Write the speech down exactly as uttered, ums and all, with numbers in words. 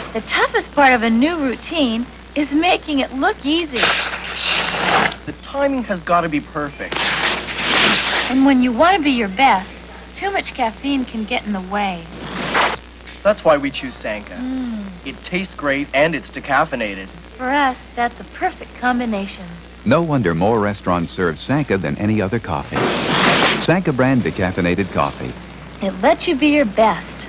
The toughest part of a new routine is making it look easy. The timing has got to be perfect. And when you want to be your best, too much caffeine can get in the way. That's why we choose Sanka. Mm. It tastes great and it's decaffeinated. For us, that's a perfect combination. No wonder more restaurants serve Sanka than any other coffee. Sanka brand decaffeinated coffee. It lets you be your best.